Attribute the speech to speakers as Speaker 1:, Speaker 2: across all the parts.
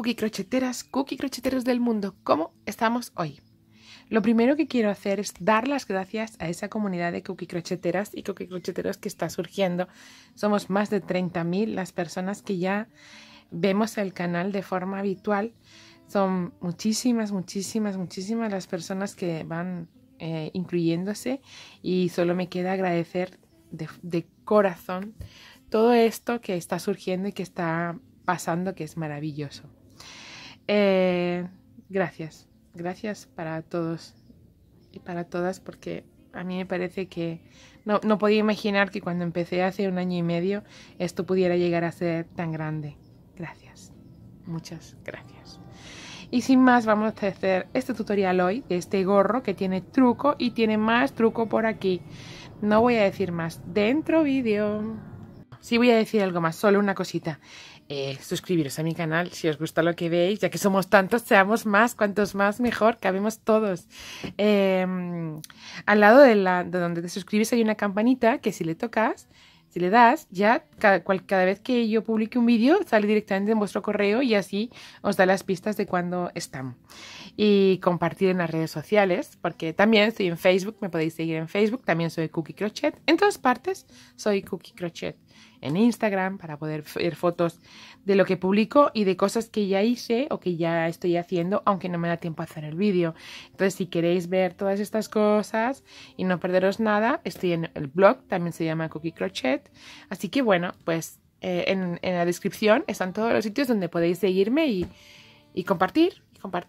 Speaker 1: cookie crocheteras, cookie crocheteros del mundo, ¿cómo estamos hoy? Lo primero que quiero hacer es dar las gracias a esa comunidad de cookie crocheteras y cookie crocheteros que está surgiendo. Somos más de 30.000 las personas que ya vemos el canal de forma habitual. Son muchísimas las personas que van incluyéndose y solo me queda agradecer de corazón todo esto que está surgiendo y que está pasando, que es maravilloso. Gracias para todos y para todas, porque a mí me parece que no podía imaginar que cuando empecé hace 1 año y medio esto pudiera llegar a ser tan grande. Gracias, muchas gracias. Y sin más, vamos a hacer este tutorial hoy de este gorro que tiene truco y tiene más truco por aquí. No voy a decir más. Dentro vídeo. Sí voy a decir algo más, solo una cosita. Suscribiros a mi canal si os gusta lo que veis, ya que somos tantos, seamos más, cuantos más mejor, cabemos todos. Al lado de donde te suscribes hay una campanita que si le tocas, si le das, ya cada vez que yo publique un vídeo sale directamente en vuestro correo y así os da las pistas de cuándo están. Y compartir en las redes sociales, porque también estoy en Facebook, me podéis seguir en Facebook, también soy Cookie Crochet. En todas partes soy Cookie Crochet. En Instagram para poder ver fotos de lo que publico y de cosas que ya hice o que ya estoy haciendo, aunque no me da tiempo a hacer el vídeo. Entonces, si queréis ver todas estas cosas y no perderos nada, estoy en el blog, también se llama Cookie Crochet. Así que bueno, pues en la descripción están todos los sitios donde podéis seguirme y compartir.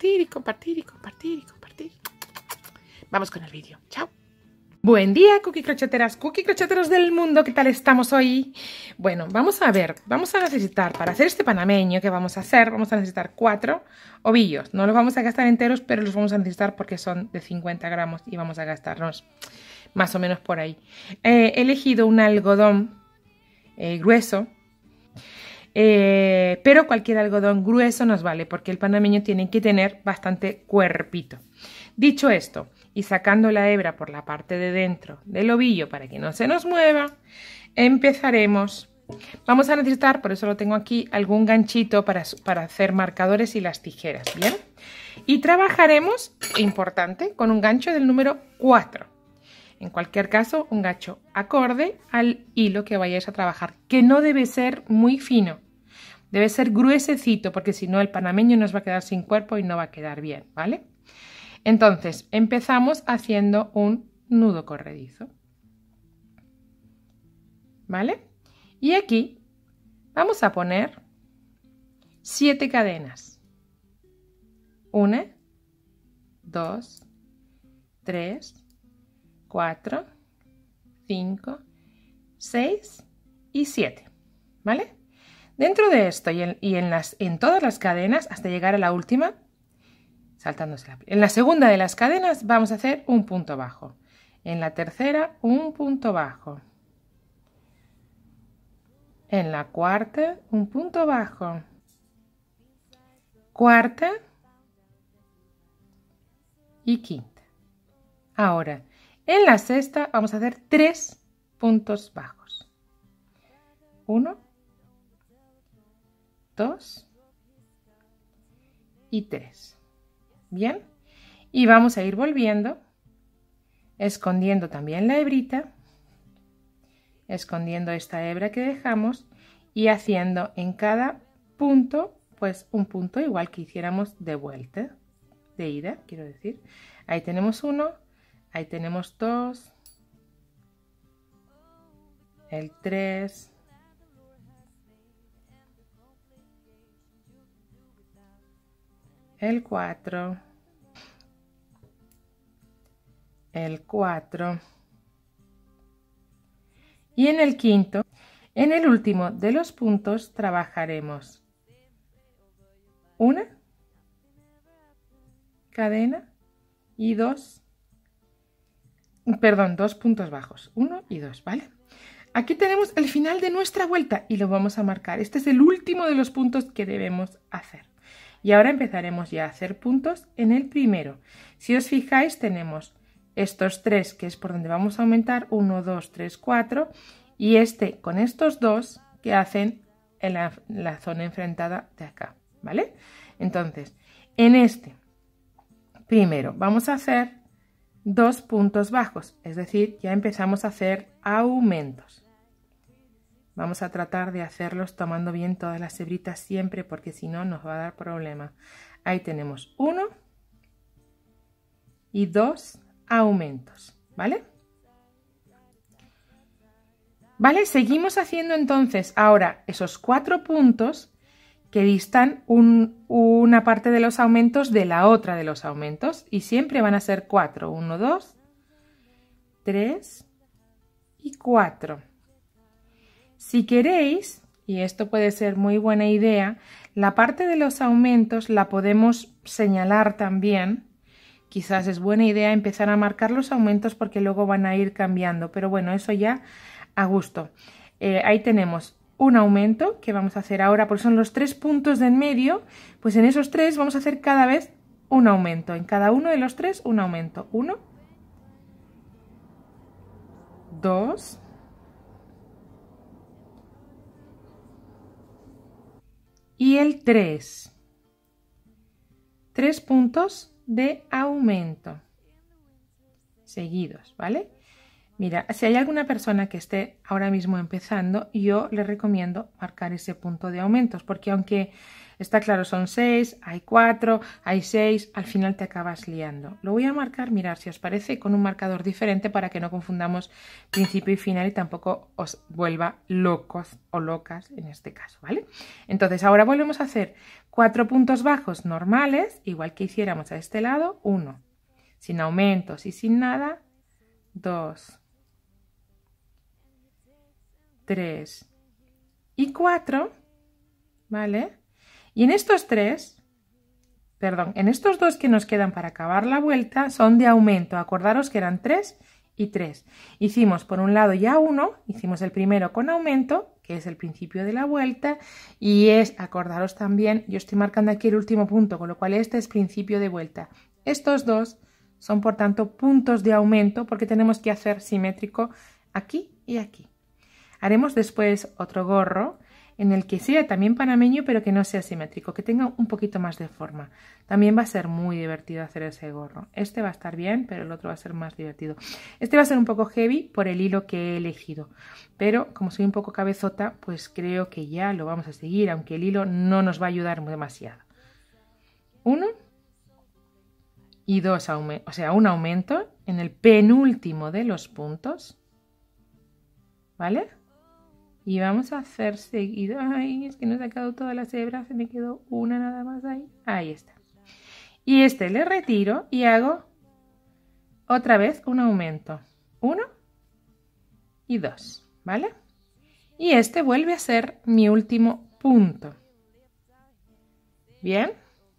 Speaker 1: Vamos con el vídeo. Chao. Buen día, cookie crocheteros del mundo, ¿qué tal estamos hoy? Bueno, vamos a ver, vamos a necesitar, para hacer este panameño que vamos a hacer, vamos a necesitar 4 ovillos. No los vamos a gastar enteros, pero los vamos a necesitar porque son de 50 gramos y vamos a gastarnos más o menos por ahí. He elegido un algodón grueso, pero cualquier algodón grueso nos vale porque el panameño tiene que tener bastante cuerpito. Dicho esto, y sacando la hebra por la parte de dentro del ovillo para que no se nos mueva, empezaremos. Vamos a necesitar, por eso lo tengo aquí, algún ganchito para hacer marcadores y las tijeras, ¿bien? Y trabajaremos, importante, con un gancho del número 4. En cualquier caso, un gancho acorde al hilo que vayáis a trabajar, que no debe ser muy fino. Debe ser gruesecito, porque si no el panameño nos va a quedar sin cuerpo y no va a quedar bien, ¿vale? Entonces, empezamos haciendo un nudo corredizo, ¿vale? Y aquí vamos a poner 7 cadenas. 1, 2, 3, 4, 5, 6 y 7, ¿vale? Dentro de esto y en todas las cadenas, hasta llegar a la última, saltándose en la segunda de las cadenas vamos a hacer un punto bajo. En la tercera, un punto bajo. En la cuarta, un punto bajo. Cuarta y quinta. Ahora, en la sexta vamos a hacer 3 puntos bajos. 1, 2 y 3. Bien, y vamos a ir volviendo, escondiendo también la hebrita, escondiendo esta hebra que dejamos y haciendo en cada punto, pues un punto igual que hiciéramos de vuelta, de ida, quiero decir. Ahí tenemos 1, ahí tenemos 2, el 3, el 4, el 4 y en el quinto, en el último de los puntos, trabajaremos una cadena y 2 puntos bajos, 1 y 2, ¿vale? Aquí tenemos el final de nuestra vuelta y lo vamos a marcar. Este es el último de los puntos que debemos hacer. Y ahora empezaremos ya a hacer puntos en el primero. Si os fijáis, tenemos estos 3, que es por donde vamos a aumentar, 1, 2, 3, 4, y con estos 2 que hacen en la zona enfrentada de acá, ¿vale? Entonces, en este, primero vamos a hacer 2 puntos bajos, es decir, ya empezamos a hacer aumentos. Vamos a tratar de hacerlos tomando bien todas las hebritas siempre, porque si no nos va a dar problema. Ahí tenemos 1 y 2 aumentos, ¿vale? Vale, seguimos haciendo entonces ahora esos 4 puntos que distan una parte de los aumentos de la otra de los aumentos, y siempre van a ser 4, 1, 2, 3 y 4. Si queréis, y esto puede ser muy buena idea, la parte de los aumentos la podemos señalar también. Quizás es buena idea empezar a marcar los aumentos porque luego van a ir cambiando, pero bueno, eso ya a gusto. Ahí tenemos un aumento que vamos a hacer ahora, porque son los 3 puntos de en medio, pues en esos 3 vamos a hacer cada vez un aumento. En cada uno de los 3 un aumento. 1, 2, y el 3. 3 puntos de aumento seguidos, ¿vale? Mira, si hay alguna persona que esté ahora mismo empezando, yo le recomiendo marcar ese punto de aumentos, porque aunque está claro, son 6, hay 4, hay 6, al final te acabas liando. Lo voy a marcar, mirar si os parece, con un marcador diferente para que no confundamos principio y final y tampoco os vuelva locos o locas en este caso, ¿vale? Entonces ahora volvemos a hacer 4 puntos bajos normales, igual que hiciéramos a este lado, 1, sin aumentos y sin nada, 2, 3 y 4, ¿vale? Y en estos 3, perdón, en estos 2 que nos quedan para acabar la vuelta son de aumento. Acordaros que eran 3 y 3. Hicimos por un lado ya 1, hicimos el primero con aumento, que es el principio de la vuelta, y es, acordaros también, yo estoy marcando aquí el último punto, con lo cual este es principio de vuelta. Estos 2 son por tanto puntos de aumento porque tenemos que hacer simétrico aquí y aquí. Haremos después otro gorro en el que sea también panameño, pero que no sea simétrico, que tenga un poquito más de forma. También va a ser muy divertido hacer ese gorro. Este va a estar bien, pero el otro va a ser más divertido. Este va a ser un poco heavy por el hilo que he elegido, pero como soy un poco cabezota, pues creo que ya lo vamos a seguir, aunque el hilo no nos va a ayudar demasiado. 1 y 2 aumentos, o sea, un aumento en el penúltimo de los puntos, ¿vale? Y vamos a hacer seguido. Ay, es que no he sacado todas las hebras, se me quedó una nada más ahí. Ahí está. Y este le retiro y hago otra vez un aumento. 1 y 2, ¿vale? Y este vuelve a ser mi último punto. ¿Bien?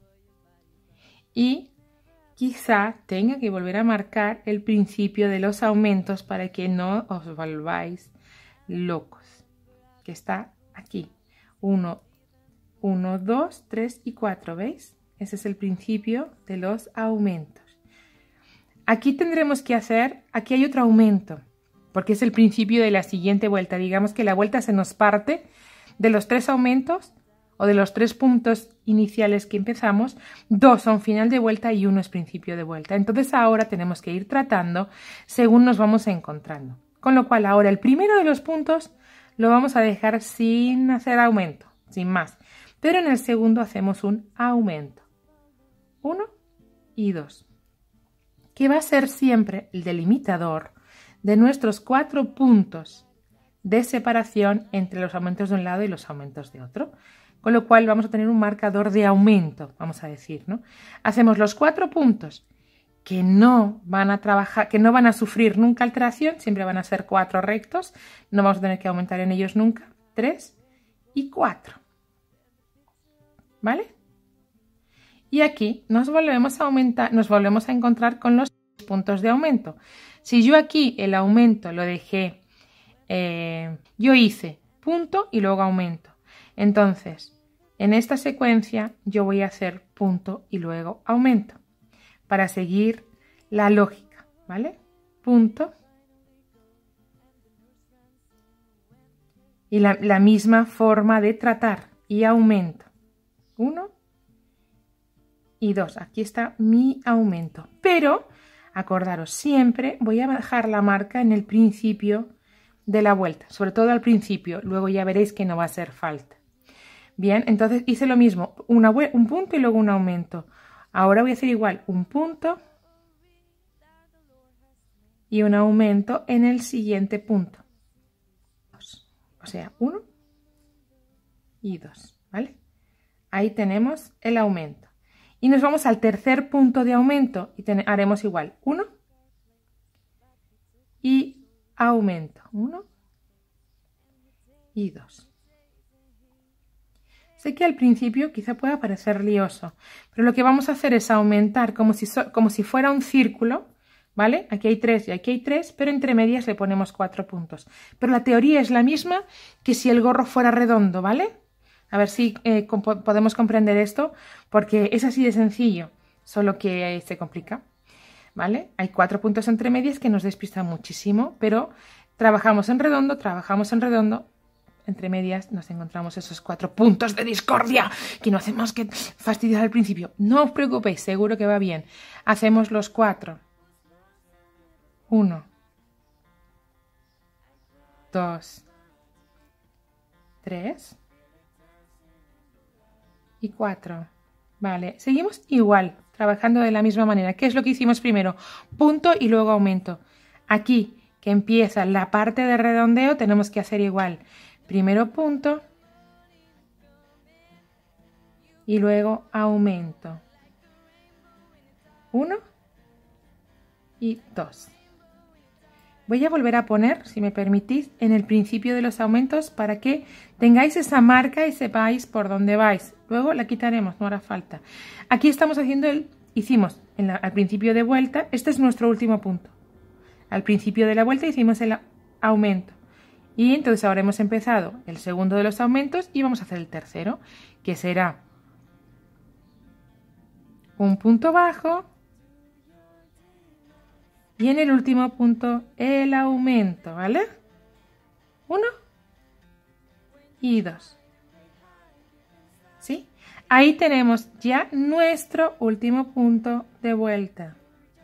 Speaker 1: Y quizá tenga que volver a marcar el principio de los aumentos para que no os volváis locos. Que está aquí. 1, 1, 2, 3 y 4, ¿veis? Ese es el principio de los aumentos. Aquí tendremos que hacer, aquí hay otro aumento, porque es el principio de la siguiente vuelta. Digamos que la vuelta se nos parte de los 3 aumentos o de los 3 puntos iniciales que empezamos. 2 son final de vuelta y 1 es principio de vuelta. Entonces ahora tenemos que ir tratando según nos vamos encontrando. Con lo cual ahora el primero de los puntos lo vamos a dejar sin hacer aumento, sin más. Pero en el segundo hacemos un aumento. 1 y 2. Que va a ser siempre el delimitador de nuestros 4 puntos de separación entre los aumentos de un lado y los aumentos de otro. Con lo cual vamos a tener un marcador de aumento, vamos a decir, ¿no? Hacemos los 4 puntos que no van a trabajar, que no van a sufrir nunca alteración, siempre van a ser 4 rectos, no vamos a tener que aumentar en ellos nunca, 3 y 4, ¿vale? Y aquí nos volvemos a aumentar, nos volvemos a encontrar con los puntos de aumento. Si yo aquí el aumento lo dejé, yo hice punto y luego aumento, entonces en esta secuencia yo voy a hacer punto y luego aumento, para seguir la lógica, ¿vale? Punto. Y la misma forma de tratar y aumento. 1 y 2. Aquí está mi aumento. Pero, acordaros, siempre voy a dejar la marca en el principio de la vuelta, sobre todo al principio. Luego ya veréis que no va a hacer falta. Bien, entonces hice lo mismo, un punto y luego un aumento. Ahora voy a hacer igual, un punto y un aumento en el siguiente punto. O sea, 1 y 2, ¿vale? Ahí tenemos el aumento. Y nos vamos al tercer punto de aumento y haremos igual, 1 y aumento, 1 y 2. Sé que al principio quizá pueda parecer lioso, pero lo que vamos a hacer es aumentar como si fuera un círculo, ¿vale? Aquí hay 3 y aquí hay 3, pero entre medias le ponemos 4 puntos. Pero la teoría es la misma que si el gorro fuera redondo, ¿vale? A ver si podemos comprender esto, porque es así de sencillo, solo que se complica, ¿vale? Hay 4 puntos entre medias que nos despistan muchísimo, pero trabajamos en redondo, entre medias nos encontramos esos 4 puntos de discordia que no hacemos que fastidiar al principio. No os preocupéis, seguro que va bien. Hacemos los 4. 1, 2, 3 y 4. Vale, seguimos igual, trabajando de la misma manera. ¿Qué es lo que hicimos primero? Punto y luego aumento. Aquí, que empieza la parte de redondeo, tenemos que hacer igual. Primero punto y luego aumento. 1 y 2. Voy a volver a poner, si me permitís, en el principio de los aumentos para que tengáis esa marca y sepáis por dónde vais. Luego la quitaremos, no hará falta. Aquí estamos haciendo hicimos al principio de vuelta, este es nuestro último punto. Al principio de la vuelta hicimos el aumento. Y entonces ahora hemos empezado el segundo de los aumentos y vamos a hacer el tercero, que será un punto bajo y en el último punto el aumento, ¿vale? 1 y 2. ¿Sí? Ahí tenemos ya nuestro último punto de vuelta.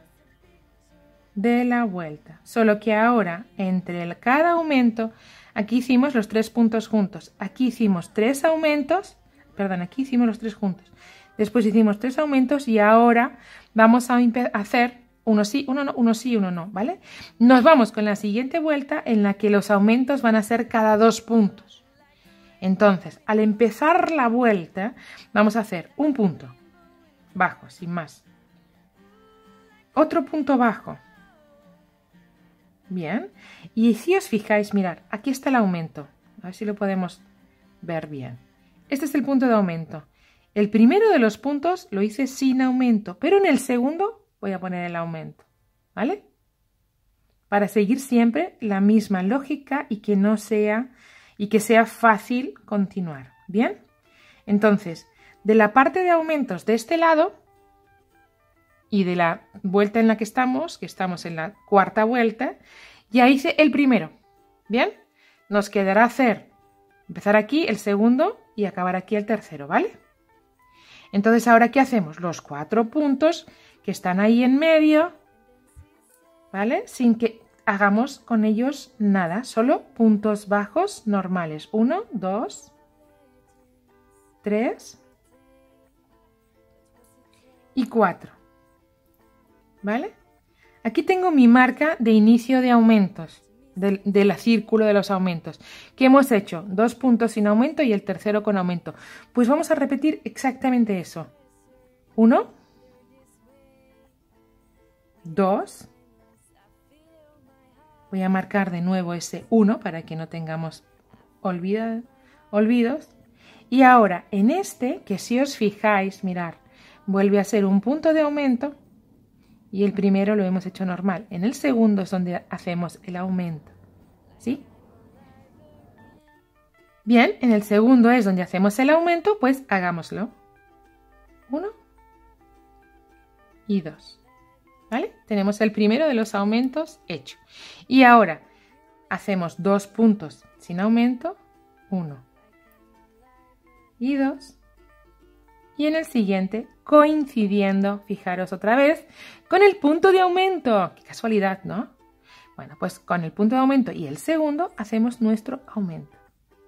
Speaker 1: De la vuelta, solo que ahora entre cada aumento, aquí hicimos los 3 puntos juntos, aquí hicimos 3 aumentos, perdón, aquí hicimos los 3 juntos, después hicimos 3 aumentos y ahora vamos a hacer uno sí, uno no, uno sí, uno no, ¿vale? Nos vamos con la siguiente vuelta en la que los aumentos van a ser cada 2 puntos. Entonces, al empezar la vuelta, vamos a hacer un punto bajo, sin más, otro punto bajo. Bien, y si os fijáis, mirad, aquí está el aumento, a ver si lo podemos ver bien. Este es el punto de aumento. El primero de los puntos lo hice sin aumento, pero en el segundo voy a poner el aumento, ¿vale? Para seguir siempre la misma lógica y que sea fácil continuar, ¿bien? Entonces, de la parte de aumentos de este lado y de la vuelta en la que estamos en la cuarta vuelta, ya hice el primero, ¿bien? Nos quedará empezar aquí el segundo y acabar aquí el tercero, ¿vale? Entonces, ¿ahora qué hacemos? Los 4 puntos que están ahí en medio, ¿vale? Sin que hagamos con ellos nada, solo puntos bajos normales. 1, 2, 3 y 4. ¿Vale? Aquí tengo mi marca de inicio de aumentos, del círculo de los aumentos. ¿Qué hemos hecho? 2 puntos sin aumento y el tercero con aumento. Pues vamos a repetir exactamente eso. 1, 2. Voy a marcar de nuevo ese 1 para que no tengamos olvidos. Y ahora en este, que si os fijáis, mirad, vuelve a ser un punto de aumento. Y el primero lo hemos hecho normal. En el segundo es donde hacemos el aumento. ¿Sí? Bien, en el segundo es donde hacemos el aumento, pues hagámoslo. 1 y 2. ¿Vale? Tenemos el primero de los aumentos hecho. Y ahora hacemos 2 puntos sin aumento. 1 y 2 y en el siguiente coincidiendo, fijaros otra vez, con el punto de aumento. Qué casualidad, ¿no? Bueno, pues con el punto de aumento y el segundo hacemos nuestro aumento.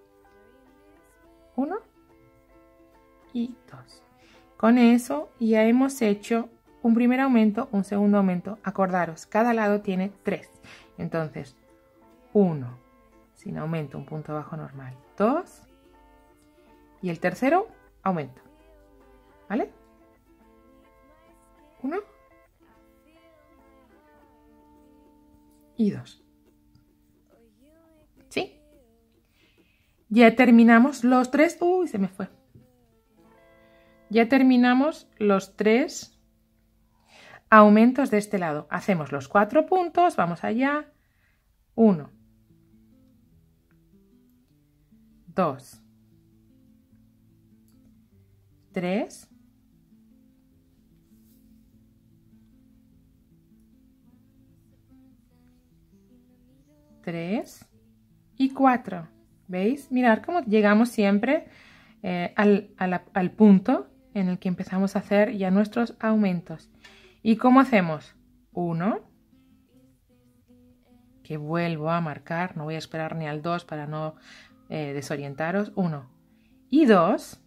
Speaker 1: 1 y 2. Con eso ya hemos hecho un primer aumento, un segundo aumento. Acordaros, cada lado tiene 3. Entonces, 1 sin aumento, un punto bajo normal, 2 y el tercero aumento. ¿Vale? 1 y 2. ¿Sí? Ya terminamos los 3. Uy, se me fue. Ya terminamos los 3 aumentos de este lado. Hacemos los 4 puntos, vamos allá. 1, 2, 3, 3 y 4. ¿Veis? Mirad cómo llegamos siempre al punto en el que empezamos a hacer ya nuestros aumentos. ¿Y cómo hacemos? 1, que vuelvo a marcar, no voy a esperar ni al 2 para no desorientaros. 1 y 2.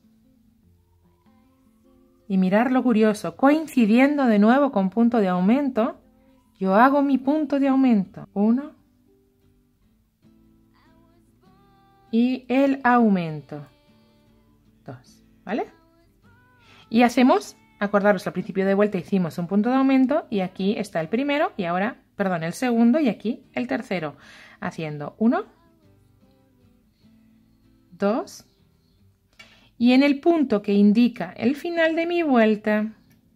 Speaker 1: Y mirar lo curioso, coincidiendo de nuevo con punto de aumento, yo hago mi punto de aumento. 1 y el aumento. 2, ¿vale? Y hacemos, acordaros, al principio de vuelta hicimos un punto de aumento y aquí está el primero y ahora, perdón, el segundo y aquí el tercero. Haciendo 1, 2 y en el punto que indica el final de mi vuelta,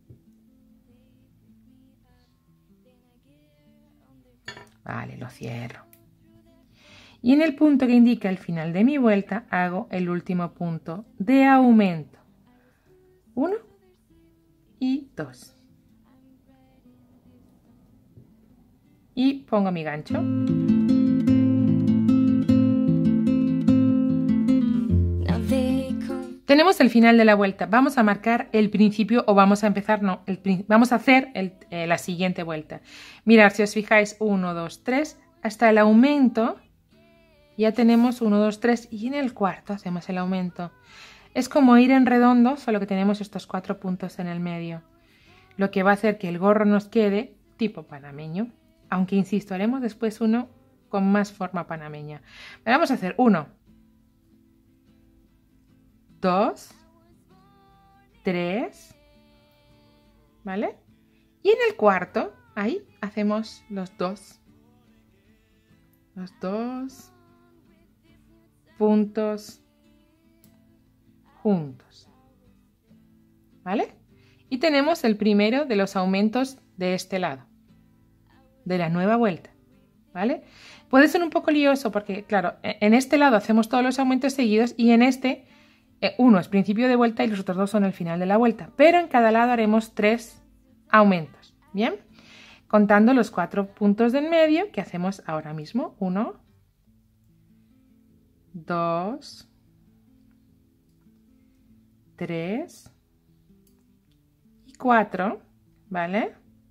Speaker 1: vale, lo cierro. Y en el punto que indica el final de mi vuelta hago el último punto de aumento. 1 y 2. Y pongo mi gancho. Tenemos el final de la vuelta. Vamos a marcar el principio o vamos a empezar, no, vamos a hacer la siguiente vuelta. Mirad, si os fijáis, 1, 2, 3, hasta el aumento. Ya tenemos 1, 2, 3 y en el cuarto hacemos el aumento. Es como ir en redondo, solo que tenemos estos 4 puntos en el medio. Lo que va a hacer que el gorro nos quede tipo panameño. Aunque, insisto, haremos después uno con más forma panameña. Vamos a hacer 1, 2, 3, ¿vale? Y en el cuarto, ahí hacemos los dos puntos juntos, ¿vale? Y tenemos el primero de los aumentos de este lado, de la nueva vuelta, ¿vale? Puede ser un poco lioso porque, claro, en este lado hacemos todos los aumentos seguidos y en este, uno es principio de vuelta y los otros dos son el final de la vuelta, pero en cada lado haremos 3 aumentos, ¿bien? Contando los 4 puntos del medio que hacemos ahora mismo. 1, 2, 3 y 4, ¿vale?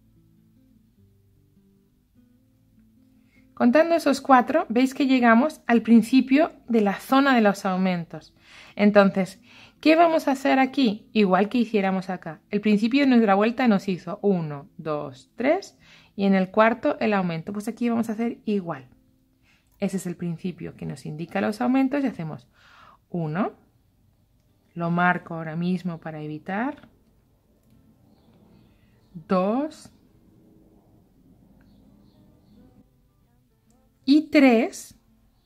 Speaker 1: Contando esos 4, veis que llegamos al principio de la zona de los aumentos. Entonces, ¿qué vamos a hacer aquí? Igual que hiciéramos acá. El principio de nuestra vuelta nos hizo 1, 2, 3 y en el cuarto el aumento. Pues aquí vamos a hacer igual. Ese es el principio que nos indica los aumentos y hacemos 1, lo marco ahora mismo para evitar, 2 y 3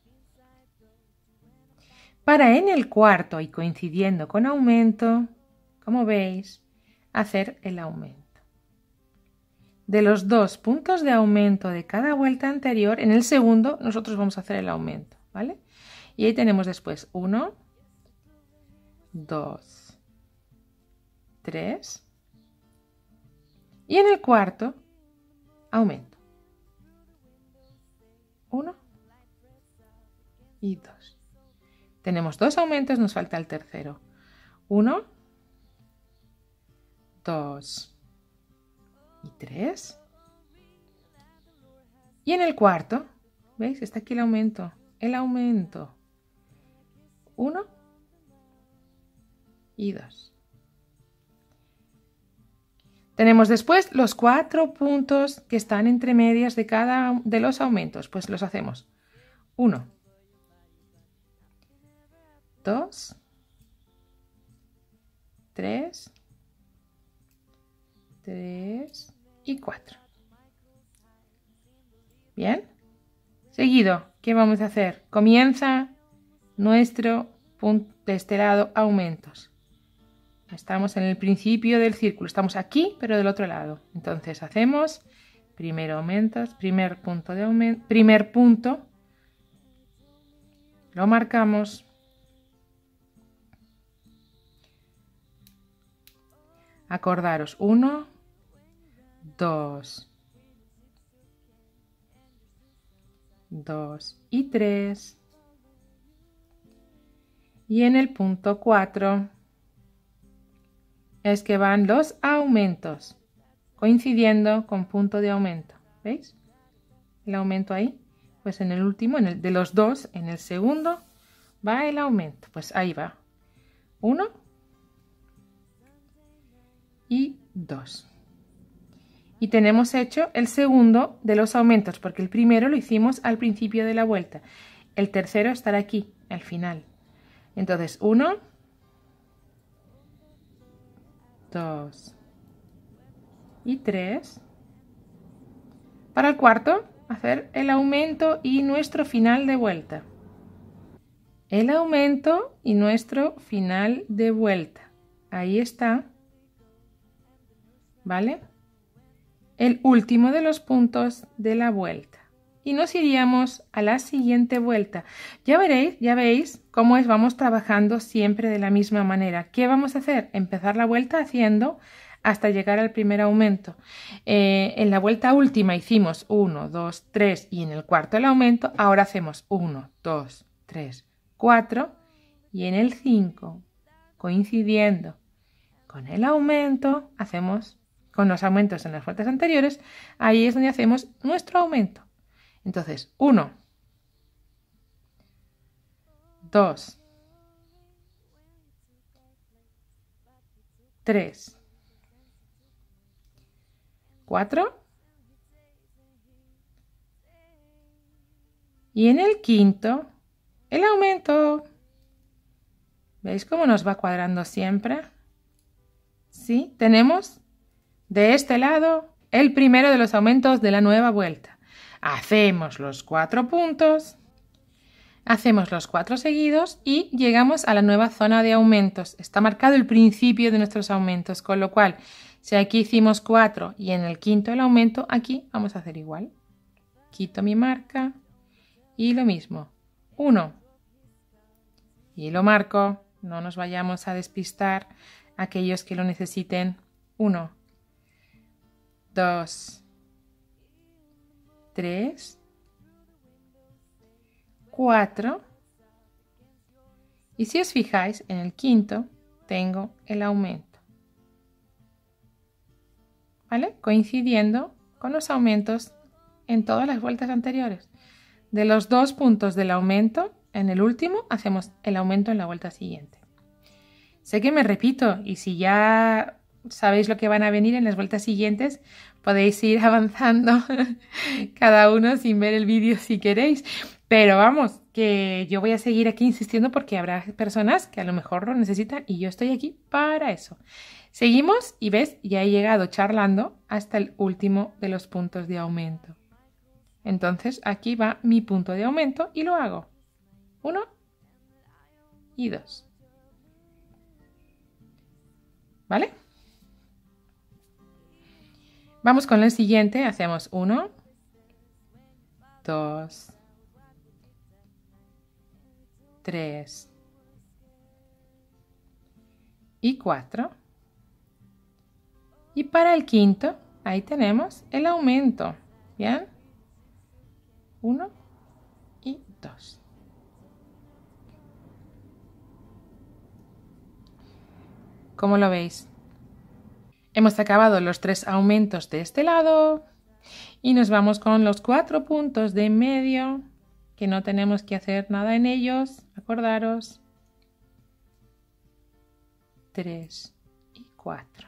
Speaker 1: para en el cuarto y coincidiendo con aumento, como veis, hacer el aumento. De los 2 puntos de aumento de cada vuelta anterior, en el segundo nosotros vamos a hacer el aumento, ¿vale? Y ahí tenemos después 1, 2, 3 y en el cuarto aumento. 1 y 2. Tenemos 2 aumentos, nos falta el tercero. 1, 2 y 3. Y en el cuarto, ¿veis? Está aquí el aumento. El aumento. 1 y 2. Tenemos después los 4 puntos que están entre medias de cada de los aumentos. Pues los hacemos. 1, 2, 3 y 4. Bien. Seguido, ¿qué vamos a hacer? Comienza nuestro punto de este lado, aumentos. Estamos en el principio del círculo, estamos aquí, pero del otro lado. Entonces hacemos primero aumentos, primer punto de aumento, primer punto, lo marcamos. Acordaros, 1, 2, 2 y 3. Y en el punto 4 es que van los aumentos, coincidiendo con punto de aumento. ¿Veis? El aumento ahí. Pues en el último, en el de los dos, en el segundo, va el aumento. Pues ahí va. 1 y 2. Y tenemos hecho el segundo de los aumentos, porque el primero lo hicimos al principio de la vuelta. El tercero estará aquí, al final. Entonces, 1, 2 y 3. Para el cuarto, hacer el aumento y nuestro final de vuelta. El aumento y nuestro final de vuelta. Ahí está. ¿Vale? El último de los puntos de la vuelta. Y nos iríamos a la siguiente vuelta. Ya veis cómo vamos trabajando siempre de la misma manera. ¿Qué vamos a hacer? Empezar la vuelta haciendo hasta llegar al primer aumento. En la vuelta última hicimos 1, 2, 3 y en el cuarto el aumento. Ahora hacemos 1, 2, 3, 4 y en el 5, coincidiendo con el aumento, hacemos con los aumentos en las vueltas anteriores, ahí es donde hacemos nuestro aumento. Entonces, 1, 2, 3, 4 y en el quinto el aumento. ¿Veis cómo nos va cuadrando siempre? Sí, tenemos de este lado el primero de los aumentos de la nueva vuelta. Hacemos los 4 puntos, hacemos los 4 seguidos y llegamos a la nueva zona de aumentos. Está marcado el principio de nuestros aumentos, con lo cual si aquí hicimos 4 y en el quinto el aumento, aquí vamos a hacer igual. Quito mi marca y lo mismo. 1 y lo marco, no nos vayamos a despistar aquellos que lo necesiten. 1, 2, 3, 4 y si os fijáis en el quinto tengo el aumento, ¿vale? Coincidiendo con los aumentos en todas las vueltas anteriores. De los 2 puntos del aumento, en el último hacemos el aumento en la vuelta siguiente. Sé que me repito y si ya sabéis lo que van a venir en las vueltas siguientes, podéis ir avanzando cada uno sin ver el vídeo si queréis. Pero vamos, que yo voy a seguir aquí insistiendo porque habrá personas que a lo mejor lo necesitan y yo estoy aquí para eso. Seguimos y ves, ya he llegado charlando hasta el último de los puntos de aumento. Entonces aquí va mi punto de aumento y lo hago. 1 y 2. ¿Vale? Vamos con el siguiente. Hacemos 1, 2, 3 y 4. Y para el quinto, ahí tenemos el aumento. ¿Bien? 1 y 2. ¿Cómo lo veis? Hemos acabado los 3 aumentos de este lado y nos vamos con los 4 puntos de en medio, que no tenemos que hacer nada en ellos, acordaros. 3 y 4.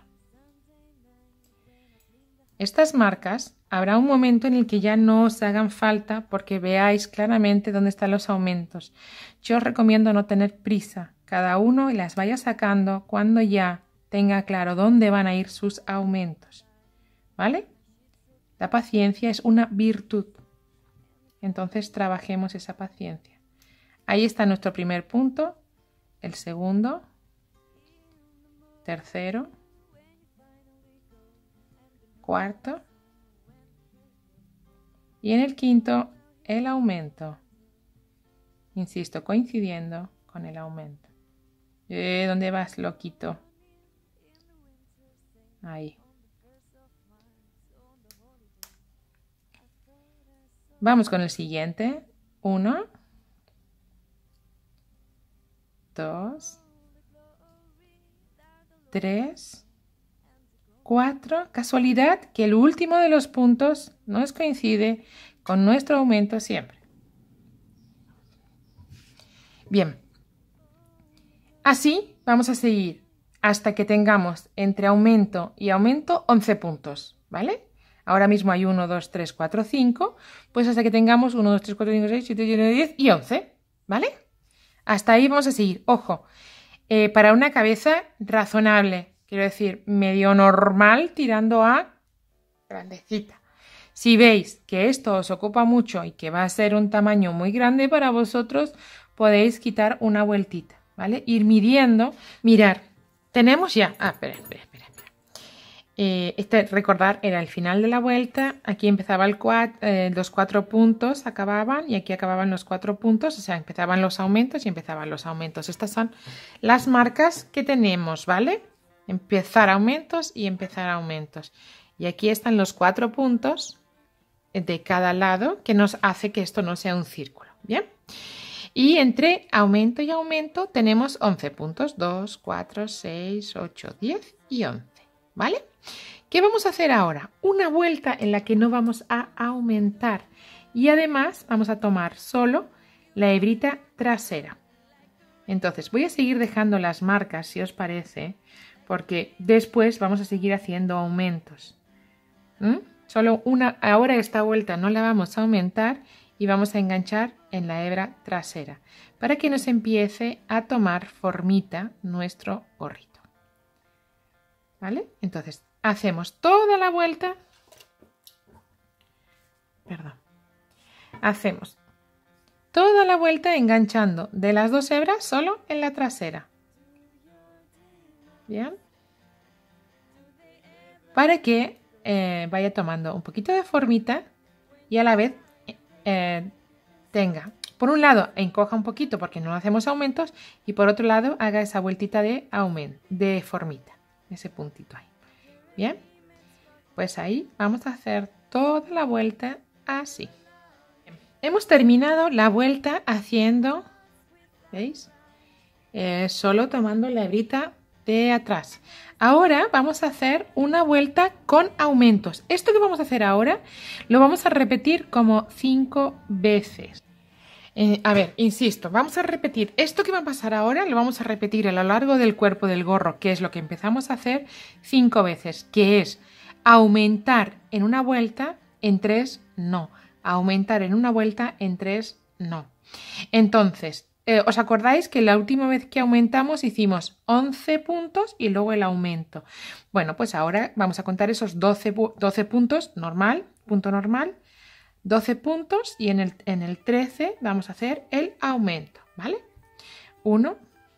Speaker 1: Estas marcas habrá un momento en el que ya no os hagan falta porque veáis claramente dónde están los aumentos. Yo os recomiendo no tener prisa, cada uno las vaya sacando cuando ya tenga claro dónde van a ir sus aumentos. ¿Vale? La paciencia es una virtud. Entonces trabajemos esa paciencia. Ahí está nuestro primer punto, el segundo, tercero, cuarto y en el quinto el aumento. Insisto, coincidiendo con el aumento. ¿Dónde vas, loquito? Ahí. Vamos con el siguiente. 1, 2, 3, 4. Casualidad que el último de los puntos nos coincide con nuestro aumento siempre. Bien. Así vamos a seguir hasta que tengamos entre aumento y aumento 11 puntos, ¿vale? Ahora mismo hay 1, 2, 3, 4, 5, pues hasta que tengamos 1, 2, 3, 4, 5, 6, 7, 8, 9, 10 y 11, ¿vale? Hasta ahí vamos a seguir. Ojo, para una cabeza razonable, quiero decir, medio normal tirando a grandecita. Si veis que esto os ocupa mucho y que va a ser un tamaño muy grande para vosotros, podéis quitar una vueltita, ¿vale? Ir midiendo, mirar. Tenemos ya... espera. Recordar, era el final de la vuelta. Aquí empezaba los 4 puntos, acababan, y aquí acababan los 4 puntos. O sea, empezaban los aumentos y empezaban los aumentos. Estas son las marcas que tenemos, ¿vale? Empezar aumentos y empezar aumentos. Y aquí están los 4 puntos de cada lado que nos hace que esto no sea un círculo, ¿bien? Y entre aumento y aumento tenemos 11 puntos. 2, 4, 6, 8, 10 y 11. ¿Vale? ¿Qué vamos a hacer ahora? Una vuelta en la que no vamos a aumentar y además vamos a tomar solo la hebrita trasera. Entonces voy a seguir dejando las marcas si os parece, porque después vamos a seguir haciendo aumentos. Solo ahora esta vuelta no la vamos a aumentar y vamos a enganchar en la hebra trasera para que nos empiece a tomar formita nuestro gorrito. ¿Vale? Entonces, hacemos toda la vuelta. Hacemos toda la vuelta enganchando de las 2 hebras solo en la trasera. ¿Bien? Para que vaya tomando un poquito de formita y a la vez tenga, por un lado, encoja un poquito porque no hacemos aumentos y por otro lado haga esa vueltita de formita. Ese puntito ahí. Bien, pues ahí vamos a hacer toda la vuelta así. Hemos terminado la vuelta haciendo, ¿veis? Solo tomando la hebrita de atrás. Ahora vamos a hacer una vuelta con aumentos. Esto que vamos a hacer ahora lo vamos a repetir como 5 veces. A ver, insisto, vamos a repetir esto que va a pasar ahora, lo vamos a repetir a lo largo del cuerpo del gorro, que es lo que empezamos a hacer 5 veces, que es aumentar en una vuelta, en 3 no, aumentar en una vuelta, en 3 no. Entonces, ¿os acordáis que la última vez que aumentamos hicimos 11 puntos y luego el aumento? Bueno, pues ahora vamos a contar esos 12 puntos, normal, punto normal, 12 puntos y en el 13 vamos a hacer el aumento, ¿vale? 1,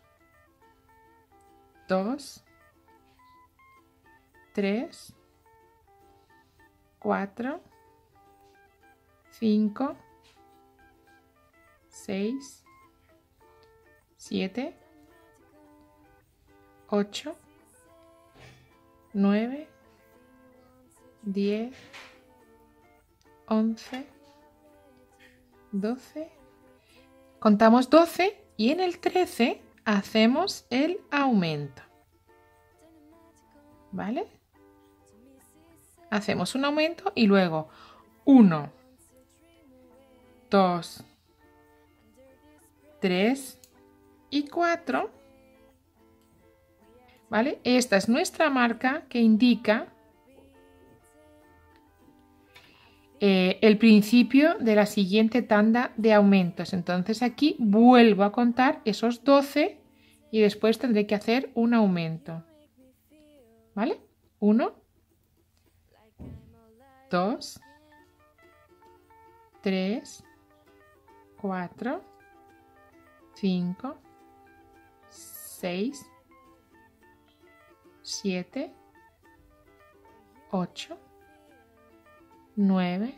Speaker 1: 2, 3, 4, 5, 6, 7, 8, 9, 10, 11, 12, contamos 12 y en el 13 hacemos el aumento, ¿vale? hacemos un aumento y luego 1, 2, 3 y 4. ¿Vale? Esta es nuestra marca que indica el principio de la siguiente tanda de aumentos. Entonces aquí vuelvo a contar esos 12 y después tendré que hacer un aumento. ¿Vale? 1, 2, 3, 4, 5, 6, 7, 8, 9,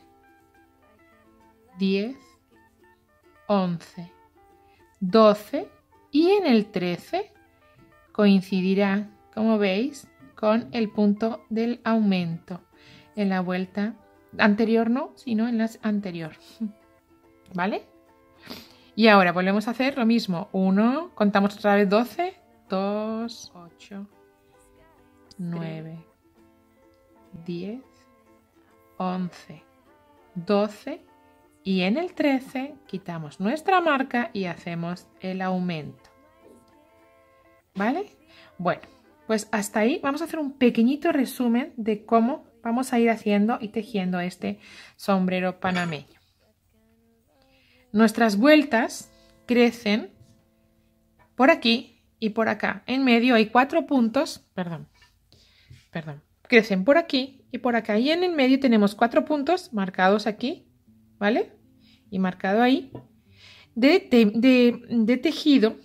Speaker 1: 10, 11, 12 y en el 13 coincidirá, como veis, con el punto del aumento. En la vuelta anterior no, sino en la anterior. ¿Vale? Y ahora volvemos a hacer lo mismo. 1, contamos otra vez 12, 2, 8, 9, 10, 11, 12 y en el 13 quitamos nuestra marca y hacemos el aumento. ¿Vale? Bueno, pues hasta ahí vamos a hacer un pequeñito resumen de cómo vamos a ir haciendo y tejiendo este sombrero panameño. Nuestras vueltas crecen por aquí y por acá. En medio hay 4 puntos, crecen por aquí y por acá. Y en el medio tenemos 4 puntos marcados aquí, ¿vale? Y marcado ahí, de tejido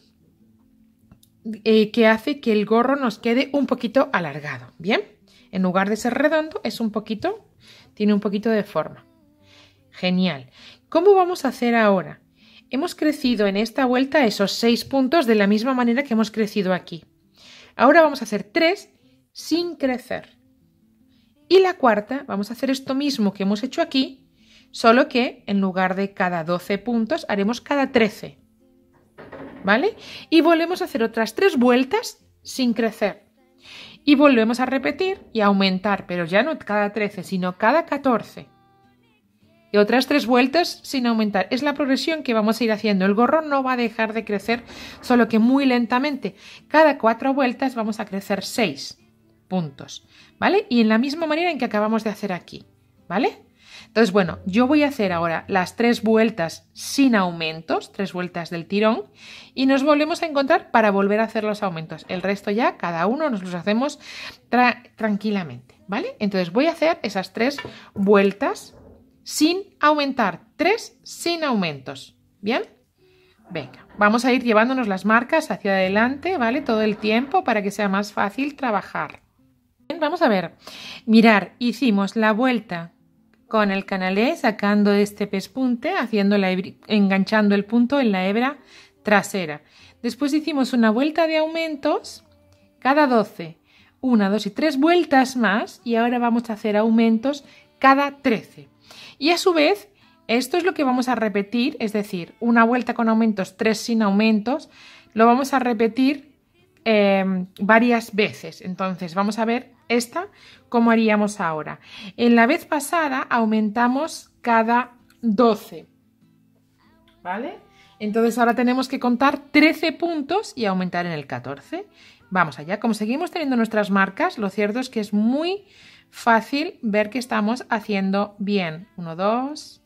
Speaker 1: que hace que el gorro nos quede un poquito alargado, ¿bien? En lugar de ser redondo, tiene un poquito de forma. Genial. ¿Cómo vamos a hacer ahora? Hemos crecido en esta vuelta esos 6 puntos de la misma manera que hemos crecido aquí. Ahora vamos a hacer 3 sin crecer. Y la cuarta, vamos a hacer esto mismo que hemos hecho aquí, solo que en lugar de cada 12 puntos, haremos cada 13. ¿Vale? Y volvemos a hacer otras 3 vueltas sin crecer. Y volvemos a repetir y aumentar, pero ya no cada 13, sino cada 14. Y otras 3 vueltas sin aumentar. Es la progresión que vamos a ir haciendo. El gorro no va a dejar de crecer, solo que muy lentamente. Cada 4 vueltas vamos a crecer 6 puntos, ¿vale? Y en la misma manera en que acabamos de hacer aquí, ¿vale? Entonces, bueno, yo voy a hacer ahora las 3 vueltas sin aumentos, 3 vueltas del tirón, y nos volvemos a encontrar para volver a hacer los aumentos. El resto ya, cada uno nos los hacemos tranquilamente, ¿vale? Entonces voy a hacer esas 3 vueltas sin aumentar, 3 sin aumentos, ¿bien? Venga, vamos a ir llevándonos las marcas hacia adelante, ¿vale? Todo el tiempo para que sea más fácil trabajar. Vamos a ver, mirar, hicimos la vuelta con el canalé sacando este pespunte, enganchando el punto en la hebra trasera. Después hicimos una vuelta de aumentos cada 12, 1, 2 y 3 vueltas más y ahora vamos a hacer aumentos cada 13. Y a su vez, esto es lo que vamos a repetir, es decir, una vuelta con aumentos, 3 sin aumentos, lo vamos a repetir varias veces. Entonces vamos a ver esta cómo haríamos ahora. En la vez pasada aumentamos cada 12, ¿vale? Entonces ahora tenemos que contar 13 puntos y aumentar en el 14. Vamos allá. Como seguimos teniendo nuestras marcas, lo cierto es que es muy fácil ver que estamos haciendo bien. 1, 2,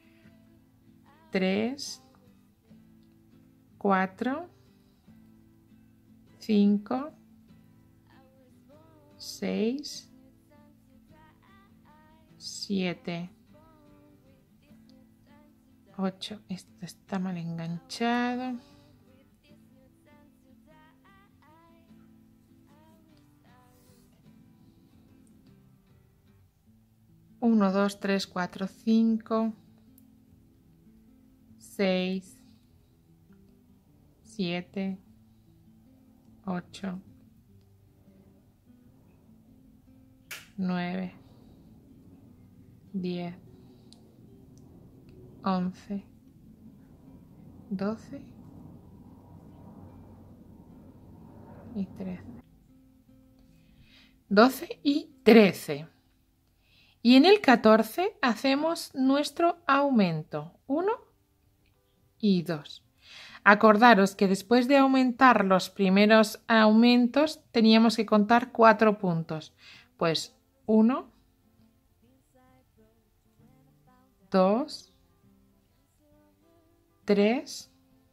Speaker 1: 3, 4, 5, 6, 7, 8. Esto está mal enganchado. 1, 2, 3, 4, 5, 6, 7, 8, 9, 10, 11, 12 y 13. 12 y 13. Y en el 14 hacemos nuestro aumento. 1 y 2. Acordaros que después de aumentar los primeros aumentos teníamos que contar 4 puntos. Pues 1, 2, 3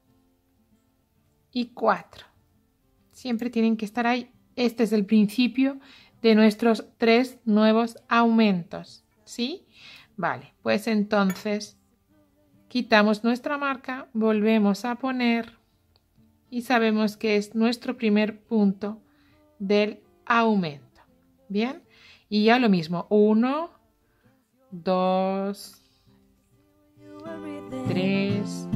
Speaker 1: y 4. Siempre tienen que estar ahí. Este es el principio de nuestros 3 nuevos aumentos. ¿Sí? Vale, pues entonces quitamos nuestra marca, volvemos a poner y sabemos que es nuestro primer punto del aumento. ¿Bien? Y ya lo mismo. 1, 2, 3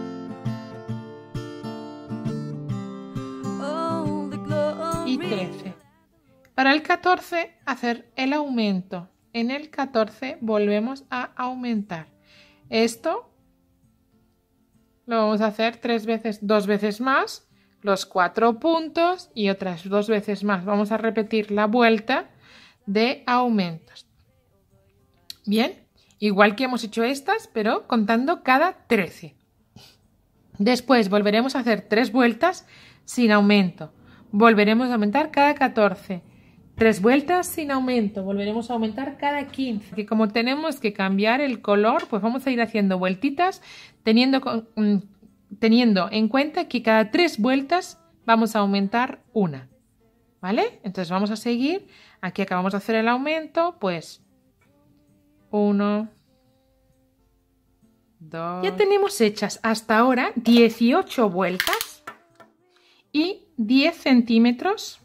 Speaker 1: y 13. Para el 14 hacer el aumento. En el 14 volvemos a aumentar. Esto lo vamos a hacer 2 veces más, los 4 puntos y otras 2 veces más. Vamos a repetir la vuelta de aumentos. Bien, igual que hemos hecho estas, pero contando cada 13. Después volveremos a hacer 3 vueltas sin aumento. Volveremos a aumentar cada 14. 3 vueltas sin aumento. Volveremos a aumentar cada 15. Que como tenemos que cambiar el color, pues vamos a ir haciendo vueltitas teniendo en cuenta que cada 3 vueltas vamos a aumentar una. ¿Vale? Entonces vamos a seguir. Aquí acabamos de hacer el aumento, pues 1, 2. Ya tenemos hechas hasta ahora 18 vueltas y 10 centímetros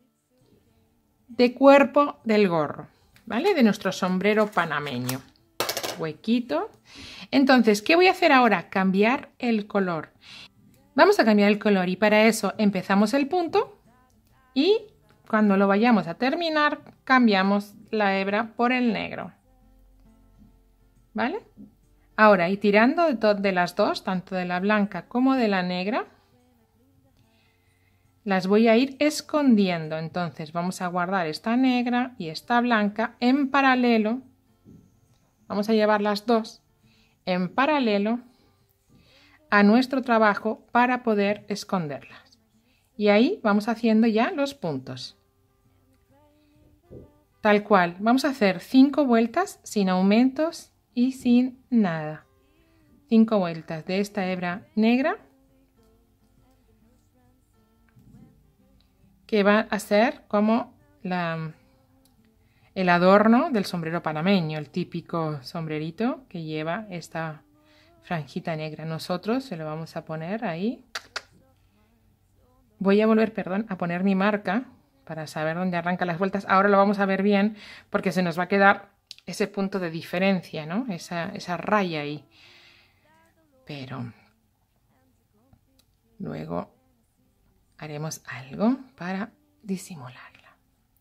Speaker 1: de cuerpo del gorro, ¿vale? De nuestro sombrero panameño. Huequito. Entonces, ¿qué voy a hacer ahora? Cambiar el color. Vamos a cambiar el color y para eso empezamos el punto y cuando lo vayamos a terminar cambiamos la hebra por el negro. ¿Vale? Ahora, y tirando de las dos, tanto de la blanca como de la negra, las voy a ir escondiendo. Entonces vamos a guardar esta negra y esta blanca en paralelo. Vamos a llevar las dos en paralelo a nuestro trabajo para poder esconderlas. Y ahí vamos haciendo ya los puntos. Tal cual, vamos a hacer 5 vueltas sin aumentos y sin nada. 5 vueltas de esta hebra negra que va a ser como el adorno del sombrero panameño, el típico sombrerito que lleva esta franjita negra. Nosotros se lo vamos a poner ahí. Voy a volver, a poner mi marca para saber dónde arrancan las vueltas. Ahora lo vamos a ver bien porque se nos va a quedar ese punto de diferencia, ¿no? Esa raya ahí. Pero luego haremos algo para disimularla.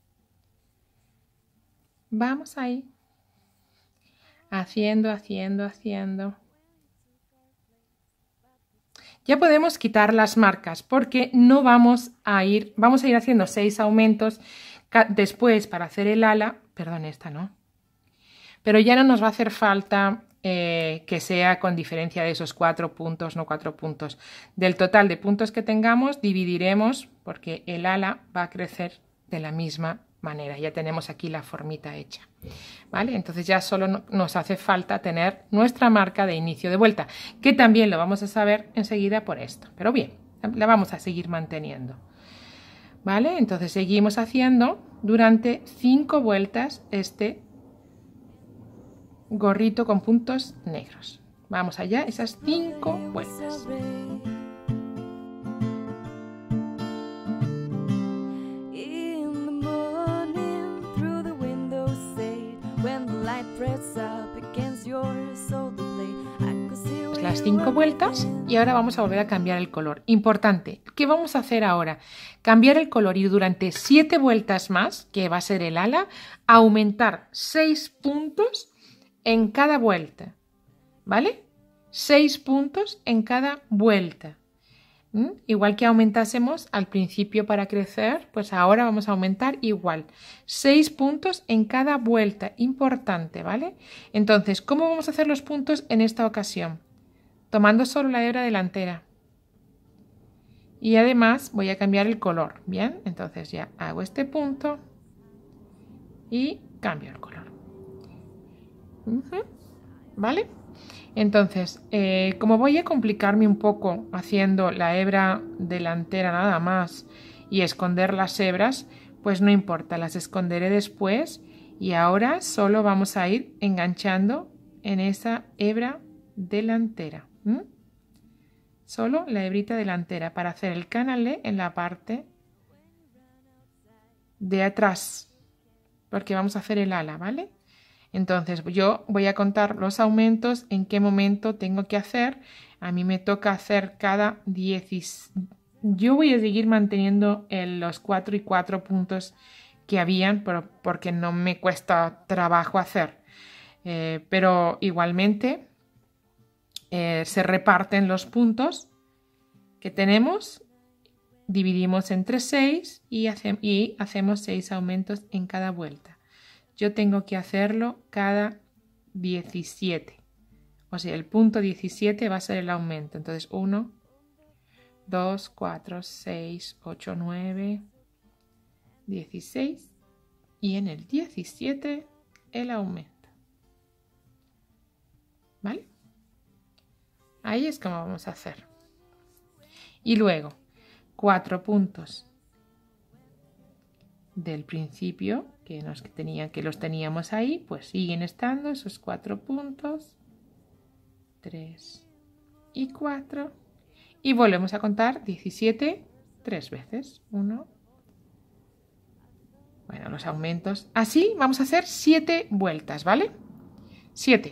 Speaker 1: Vamos ahí. Haciendo. Ya podemos quitar las marcas porque no vamos a ir haciendo 6 aumentos después para hacer el ala. Perdón, esta no. Pero ya no nos va a hacer falta que sea con diferencia de esos 4 puntos, no 4 puntos. Del total de puntos que tengamos, dividiremos porque el ala va a crecer de la misma manera. Ya tenemos aquí la formita hecha. ¿Vale? Entonces ya solo nos hace falta tener nuestra marca de inicio de vuelta, que también lo vamos a saber enseguida por esto. Pero bien, la vamos a seguir manteniendo. ¿Vale? Entonces seguimos haciendo durante 5 vueltas este gorrito con puntos negros. Vamos allá, esas 5 vueltas. Las 5 vueltas y ahora vamos a volver a cambiar el color. Importante, ¿qué vamos a hacer ahora? Cambiar el color y durante 7 vueltas más, que va a ser el ala, aumentar 6 puntos en cada vuelta, ¿vale? 6 puntos en cada vuelta. Igual que aumentásemos al principio para crecer, pues ahora vamos a aumentar igual. 6 puntos en cada vuelta, importante, ¿vale? Entonces, ¿cómo vamos a hacer los puntos en esta ocasión? Tomando solo la hebra delantera. Y además voy a cambiar el color, ¿bien? Entonces ya hago este punto y cambio el color. ¿Vale? Entonces, como voy a complicarme un poco haciendo la hebra delantera nada más y esconder las hebras, pues no importa, las esconderé después y ahora solo vamos a ir enganchando en esa hebra delantera. Solo la hebrita delantera para hacer el canalé en la parte de atrás, porque vamos a hacer el ala, ¿vale? Entonces yo voy a contar los aumentos, en qué momento tengo que hacer. A mí me toca hacer cada 10. Yo voy a seguir manteniendo los 4 y 4 puntos que habían, porque no me cuesta trabajo hacer. Pero igualmente se reparten los puntos que tenemos, dividimos entre 6 y hacemos 6 aumentos en cada vuelta. Yo tengo que hacerlo cada 17. O sea, el punto 17 va a ser el aumento. Entonces 1, 2, 4, 6, 8, 9, 16. Y en el 17 el aumento. ¿Vale? Ahí es como vamos a hacer. Y luego 4 puntos del principio que los teníamos ahí, pues siguen estando esos 4 puntos, 3 y 4, y volvemos a contar 17 3 veces. 1, bueno, los aumentos, así vamos a hacer 7 vueltas, ¿vale? 7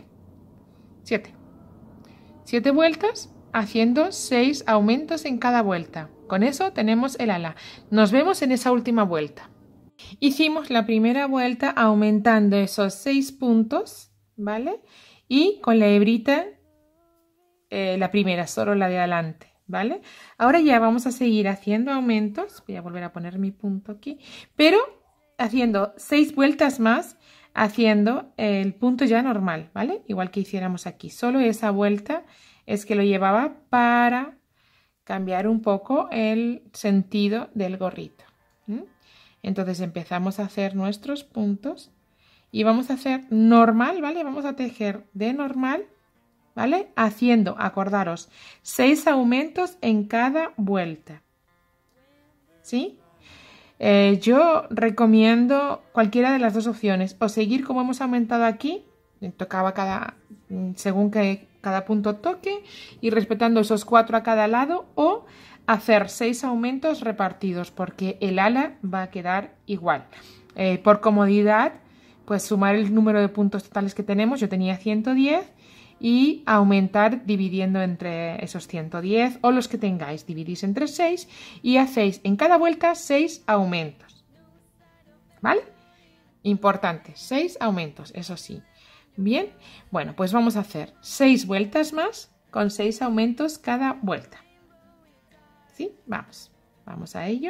Speaker 1: vueltas haciendo 6 aumentos en cada vuelta. Con eso tenemos el ala. Nos vemos en esa última vuelta. Hicimos la primera vuelta aumentando esos 6 puntos, ¿vale? Y con la hebrita, la primera, solo la de adelante, ¿vale? Ahora ya vamos a seguir haciendo aumentos. Voy a volver a poner mi punto aquí. Pero haciendo 6 vueltas más, haciendo el punto ya normal, ¿vale? Igual que hiciéramos aquí. Solo esa vuelta es que lo llevaba para cambiar un poco el sentido del gorrito. Entonces empezamos a hacer nuestros puntos y vamos a hacer normal, ¿vale? Vamos a tejer de normal, ¿vale? Haciendo, acordaros, 6 aumentos en cada vuelta, ¿sí? Yo recomiendo cualquiera de las dos opciones, o seguir como hemos aumentado aquí, tocaba según que cada punto toque y respetando esos 4 a cada lado, o hacer 6 aumentos repartidos porque el ala va a quedar igual. Por comodidad, pues sumar el número de puntos totales que tenemos, yo tenía 110, y aumentar dividiendo entre esos 110 o los que tengáis, dividís entre 6 y hacéis en cada vuelta 6 aumentos, ¿vale? Importante, 6 aumentos, eso sí. Bien, bueno, pues vamos a hacer 6 vueltas más con 6 aumentos cada vuelta. ¿Sí? Vamos a ello.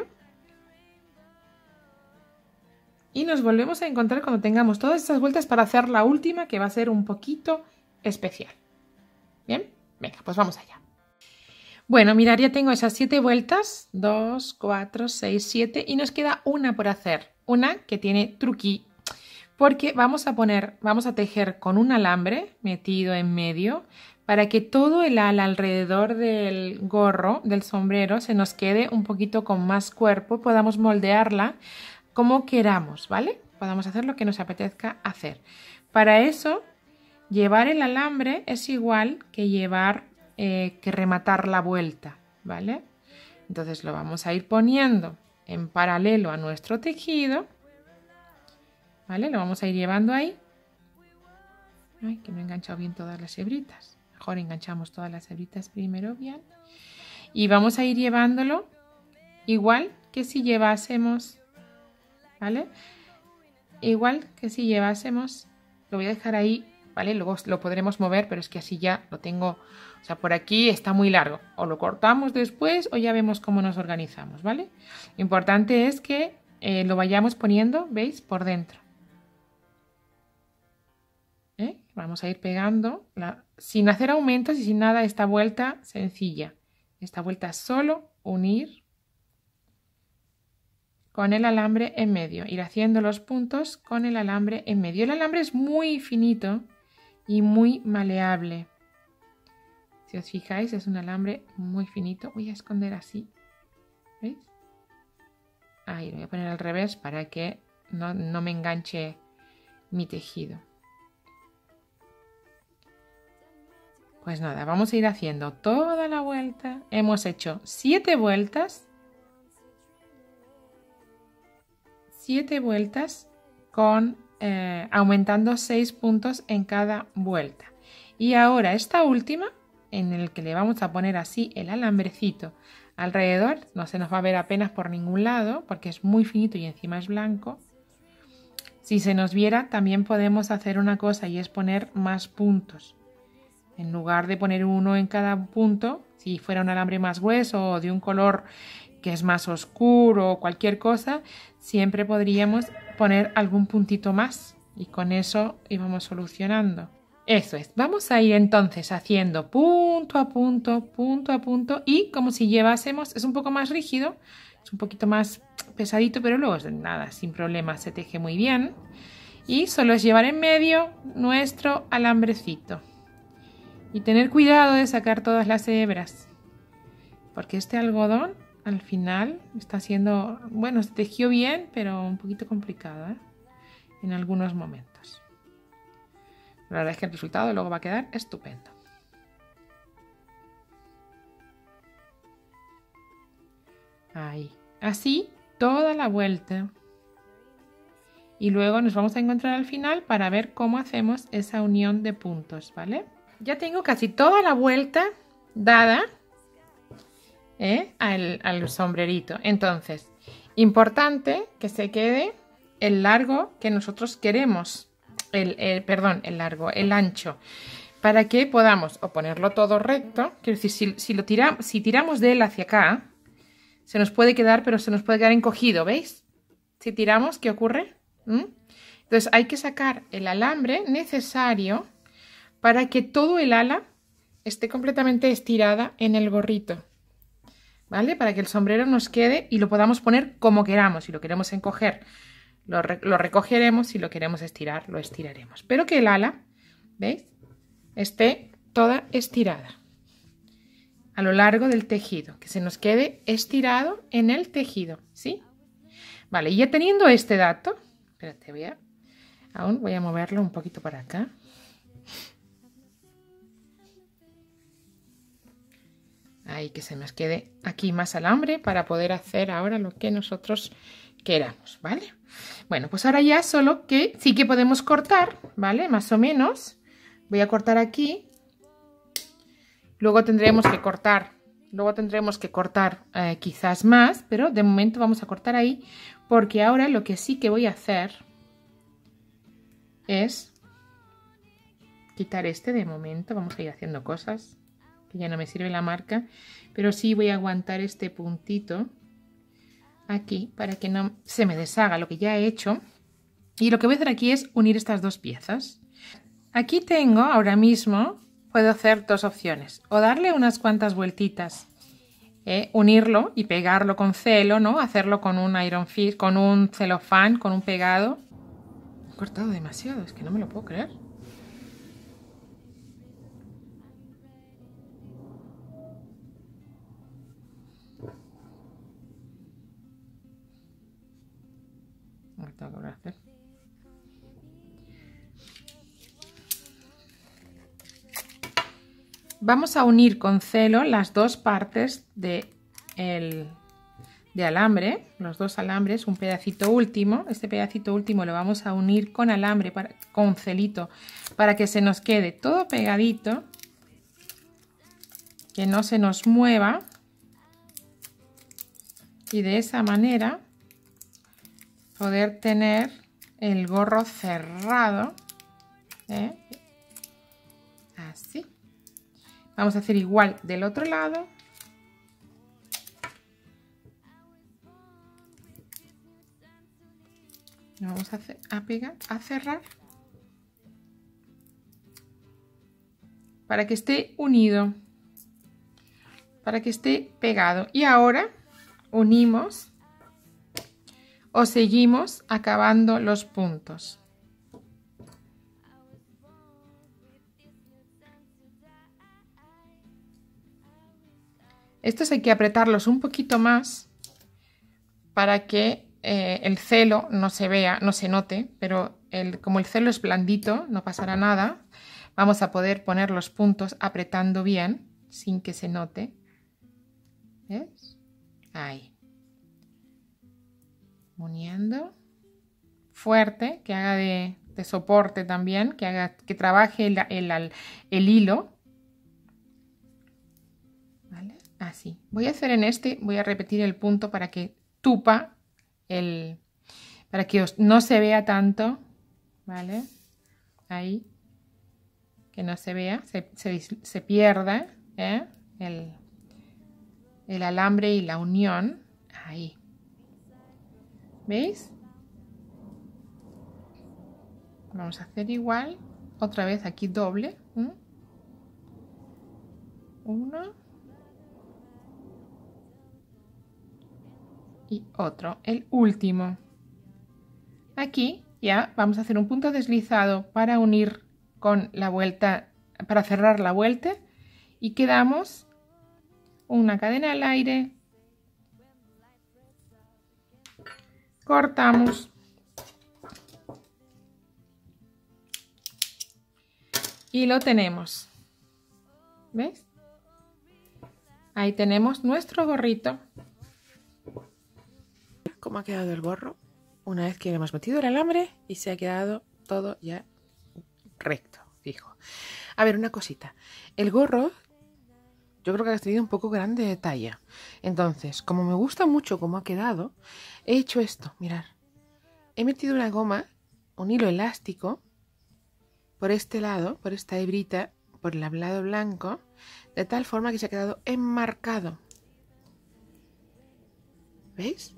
Speaker 1: Y nos volvemos a encontrar cuando tengamos todas estas vueltas para hacer la última, que va a ser un poquito especial. ¿Bien? Venga, pues vamos allá. Bueno, mirad, ya tengo esas 7 vueltas. 2, 4, 6, 7. Y nos queda una por hacer. Una que tiene truqui. Porque vamos a tejer con un alambre metido en medio para que todo el ala alrededor del gorro, del sombrero, se nos quede un poquito con más cuerpo. Podamos moldearla como queramos, ¿vale? Podamos hacer lo que nos apetezca hacer. Para eso, llevar el alambre es igual que que rematar la vuelta, ¿vale? Entonces lo vamos a ir poniendo en paralelo a nuestro tejido, ¿vale? Lo vamos a ir llevando ahí. Ay, que no he enganchado bien todas las hebritas. Mejor enganchamos todas las hebritas primero bien. Y vamos a ir llevándolo igual que si llevásemos, ¿vale? Igual que si llevásemos, lo voy a dejar ahí ¿vale? Luego lo podremos mover, pero es que así ya lo tengo, o sea, por aquí está muy largo. O lo cortamos después o ya vemos cómo nos organizamos, ¿vale? Lo importante es que lo vayamos poniendo, ¿veis? Por dentro. Vamos a ir pegando sin hacer aumentos y sin nada esta vuelta sencilla. Esta vuelta solo unir con el alambre en medio, ir haciendo los puntos con el alambre en medio. El alambre es muy finito y muy maleable. Si os fijáis, es un alambre muy finito. Voy a esconder así, ¿veis? Ahí lo voy a poner al revés para que no me enganche mi tejido. Pues nada, vamos a ir haciendo toda la vuelta. Hemos hecho 7 vueltas. 7 vueltas con aumentando 6 puntos en cada vuelta. Y ahora esta última, en el que le vamos a poner así el alambrecito alrededor, no se nos va a ver apenas por ningún lado porque es muy finito y encima es blanco. Si se nos viera, también podemos hacer una cosa y es poner más puntos. En lugar de poner uno en cada punto, si fuera un alambre más grueso o de un color que es más oscuro o cualquier cosa, siempre podríamos poner algún puntito más y con eso íbamos solucionando. Eso es, vamos a ir entonces haciendo punto a punto y como si llevásemos, es un poco más rígido, es un poquito más pesadito, pero luego nada, sin problema, se teje muy bien. Y solo es llevar en medio nuestro alambrecito. Y tener cuidado de sacar todas las hebras, porque este algodón al final está siendo, bueno, se tejió bien, pero un poquito complicado, en algunos momentos. La verdad es que el resultado luego va a quedar estupendo. Ahí, así toda la vuelta. Y luego nos vamos a encontrar al final para ver cómo hacemos esa unión de puntos, ¿vale? Ya tengo casi toda la vuelta dada al sombrerito. Entonces, importante que se quede el largo que nosotros queremos. El ancho. Para que podamos o ponerlo todo recto. Quiero decir, si tiramos de él hacia acá, se nos puede quedar, pero se nos puede quedar encogido, ¿veis? Si tiramos, ¿qué ocurre? Entonces hay que sacar el alambre necesario para que todo el ala esté completamente estirada en el gorrito, ¿vale? Para que el sombrero nos quede y lo podamos poner como queramos. Si lo queremos encoger, lo recogeremos. Si lo queremos estirar, lo estiraremos. Pero que el ala, ¿veis? Esté toda estirada a lo largo del tejido. Que se nos quede estirado en el tejido, ¿sí? Vale, y ya teniendo este dato, espérate, voy a moverlo un poquito para acá. Ahí, que se nos quede aquí más alambre para poder hacer ahora lo que nosotros queramos, ¿vale? Bueno, pues ahora ya solo que sí que podemos cortar, ¿vale? Más o menos. Voy a cortar aquí. Luego tendremos que cortar quizás más, pero de momento vamos a cortar ahí porque ahora lo que sí que voy a hacer es quitar este de momento. Vamos a ir haciendo cosas. Que ya no me sirve la marca, pero sí voy a aguantar este puntito aquí para que no se me deshaga lo que ya he hecho. Y lo que voy a hacer aquí es unir estas dos piezas. Aquí tengo ahora mismo, puedo hacer dos opciones, o darle unas cuantas vueltitas, unirlo y pegarlo con celo, ¿no? Hacerlo con un iron fist, con un celofán, con un pegado. He cortado demasiado, es que no me lo puedo creer. Tengo que hacer. Vamos a unir con celo las dos partes de alambre, los dos alambres, un pedacito último. Este pedacito último lo vamos a unir con alambre, con celito, para que se nos quede todo pegadito, que no se nos mueva. Y de esa manera poder tener el gorro cerrado, Así. Vamos a hacer igual del otro lado. Lo vamos a pegar, a cerrar. Para que esté unido. Para que esté pegado. Y ahora unimos o seguimos acabando los puntos. Estos hay que apretarlos un poquito más para que el celo no se vea, no se note, pero como el celo es blandito, no pasará nada. Vamos a poder poner los puntos apretando bien, sin que se note. ¿Ves? Ahí. Uniendo. Fuerte, que haga de soporte también, que trabaje el hilo. ¿Vale? Así. Voy a hacer en este, voy a repetir el punto para que tupa para que no se vea tanto, ¿vale? Ahí, que no se vea, se pierda el alambre y la unión, ahí, ¿veis? Vamos a hacer igual, otra vez aquí doble, uno y otro, el último. Aquí ya vamos a hacer un punto deslizado para unir con la vuelta, para cerrar la vuelta, y quedamos una cadena al aire, cortamos y lo tenemos. ¿Ves? Ahí tenemos nuestro gorrito. ¿Cómo ha quedado el gorro? Una vez que le hemos metido el alambre y se ha quedado todo ya recto, fijo. A ver, una cosita. El gorro, yo creo que ha tenido un poco grande de talla. Entonces, como me gusta mucho cómo ha quedado, he hecho esto, mirad. He metido una goma, un hilo elástico, por este lado, por esta hebrita, por el lado blanco, de tal forma que se ha quedado enmarcado. ¿Veis?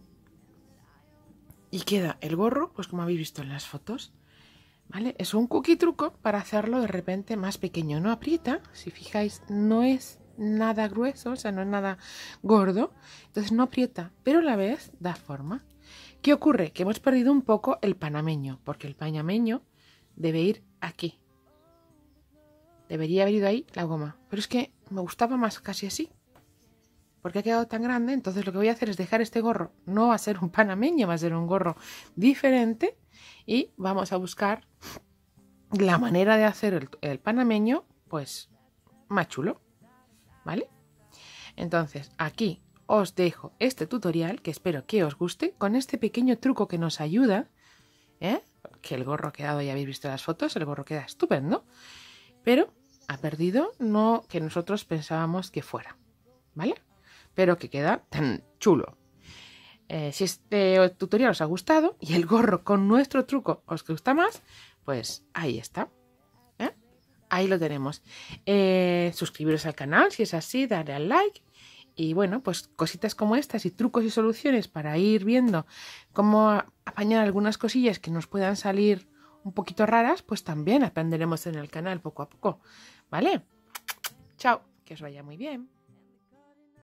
Speaker 1: Y queda el gorro, pues como habéis visto en las fotos, ¿vale? Es un cookie truco para hacerlo de repente más pequeño. No aprieta, si fijáis, no es nada grueso, o sea, no es nada gordo. Entonces no aprieta, pero a la vez da forma. ¿Qué ocurre? Que hemos perdido un poco el panameño, porque el panameño debe ir aquí. Debería haber ido ahí la goma. Pero es que me gustaba más casi así, porque ha quedado tan grande. Entonces lo que voy a hacer es dejar este gorro, no va a ser un panameño, va a ser un gorro diferente, y vamos a buscar la manera de hacer el panameño pues más chulo, ¿vale? Entonces aquí os dejo este tutorial, que espero que os guste, con este pequeño truco que nos ayuda, que el gorro ha quedado, ya habéis visto las fotos, el gorro queda estupendo, pero ha perdido no que nosotros pensábamos que fuera, ¿vale? Pero que queda tan chulo. Si este tutorial os ha gustado y el gorro con nuestro truco os gusta más, pues ahí está. Ahí lo tenemos. Suscribiros al canal si es así, darle al like. Y bueno, pues cositas como estas y trucos y soluciones para ir viendo cómo apañar algunas cosillas que nos puedan salir un poquito raras, pues también aprenderemos en el canal poco a poco. ¿Vale? Chao, que os vaya muy bien.